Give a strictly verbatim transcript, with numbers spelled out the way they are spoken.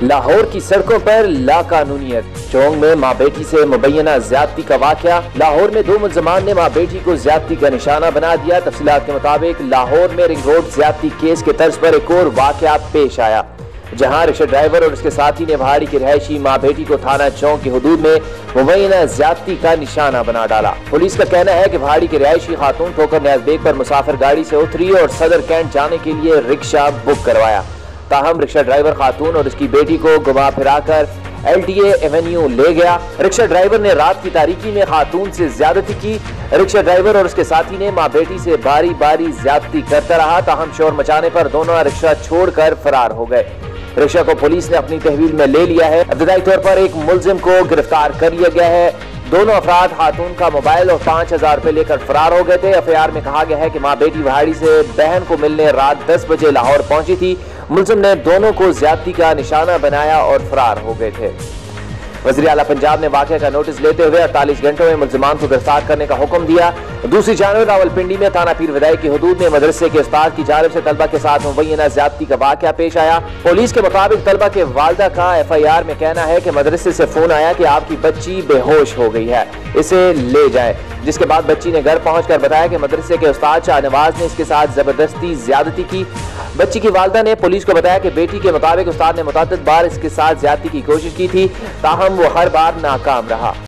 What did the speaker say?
लाहौर की सड़कों पर लाकानूनियत, चौंग में माँ बेटी से मुबैना ज्यादती का वाकया। लाहौर में दो मुलजमान ने माँ बेटी को ज्यादती का निशाना बना दिया। तफसीलात के मुताबिक लाहौर में रिंग रोड ज्यादती केस के तर्ज पर एक और वाकया पेश आया, जहां रिक्शा ड्राइवर और उसके साथी ने पहाड़ी की रहायशी माँ बेटी को थाना चौक की हदूद में मुबैना ज्यादती का निशाना बना डाला। पुलिस का कहना है कि पहाड़ी की रहायशी खातून ठोकर न्याज बेग पर मुसाफिर गाड़ी से उतरी और सदर कैंट जाने के लिए रिक्शा बुक करवाया। ताहम रिक्शा ड्राइवर खातून और उसकी बेटी को घुमा फिराकर एल टी ए एवेन्यू ले गया। रिक्शा ड्राइवर ने रात की तारीकी में खातून से ज्यादती की। रिक्शा ड्राइवर और उसके साथी ने माँ बेटी से बारी बारी ज्यादती करता रहा। ताहम शोर मचाने पर दोनों रिक्शा छोड़कर फरार हो गए। रिक्शा को पुलिस ने अपनी तहवील में ले लिया है। इब्तदाई तौर पर एक मुलजिम को गिरफ्तार कर लिया गया है। दोनों अफराद खातून का मोबाइल और पांच हजार रुपए लेकर फरार हो गए थे। एफ आई आर में कहा गया है कि माँ बेटी पहाड़ी से बहन को मिलने रात दस बजे लाहौर पहुंची थी। मुलजिम ने दोनों को ज्यादती का निशाना बनाया और फरार हो गए थे। वज़ीर आला पंजाब ने वाक़े का नोटिस लेते हुए अड़तालीस घंटों में मुलजिमान को गिरफ्तार करने का हुक्म दिया। दूसरी जानब रावलपिंडी में थाना पीर विदाई की हदूद में मदरसे के उस्ताद की जानिब से तलबा के साथ मुबैना ज्यादती का वाक़या पेश आया। पुलिस के मुताबिक तलबा के वालिदा का एफ आई आर में कहना है कि मदरसे से फोन आया कि आपकी बच्ची बेहोश हो गई है, इसे ले जाए। जिसके बाद बच्ची ने घर पहुंचकर बताया कि मदरसे के उस्ताद शाहनवाज ने इसके साथ जबरदस्ती ज्यादती की। बच्ची की वालिदा ने पुलिस को बताया कि बेटी के मुताबिक उस्ताद ने मुतअद्दिद बार इसके साथ ज्यादती की कोशिश की थी, ताहम वो हर बार नाकाम रहा।